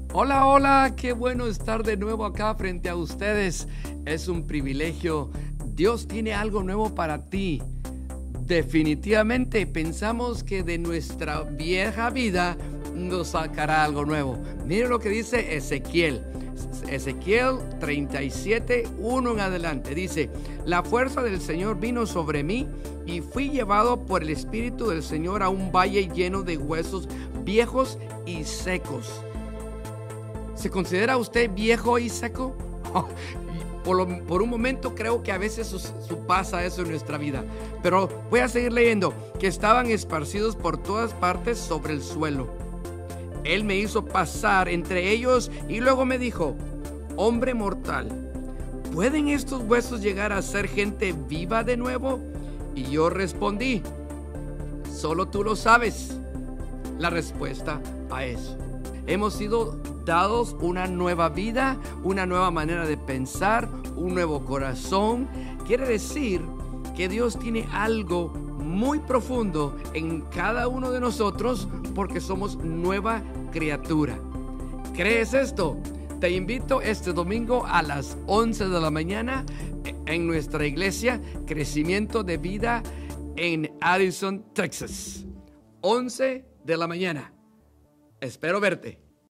Hola, hola, qué bueno estar de nuevo acá frente a ustedes. Es un privilegio. Dios tiene algo nuevo para ti. Definitivamente pensamos que de nuestra vieja vida nos sacará algo nuevo. Mire lo que dice Ezequiel 37, 1 en adelante. Dice: la fuerza del Señor vino sobre mí y fui llevado por el Espíritu del Señor a un valle lleno de huesos viejos y secos. ¿Se considera usted viejo y seco? Por un momento creo que a veces pasa eso en nuestra vida. Pero voy a seguir leyendo. Que estaban esparcidos por todas partes sobre el suelo. Él me hizo pasar entre ellos y luego me dijo: hombre mortal, ¿pueden estos huesos llegar a ser gente viva de nuevo? Y yo respondí: solo tú lo sabes la respuesta a eso. Hemos sido dados una nueva vida, una nueva manera de pensar, un nuevo corazón. Quiere decir que Dios tiene algo muy profundo en cada uno de nosotros porque somos nueva criatura. ¿Crees esto? Te invito este domingo a las 11 de la mañana en nuestra iglesia Crecimiento de Vida en Addison, Texas. 11 de la mañana. Espero verte.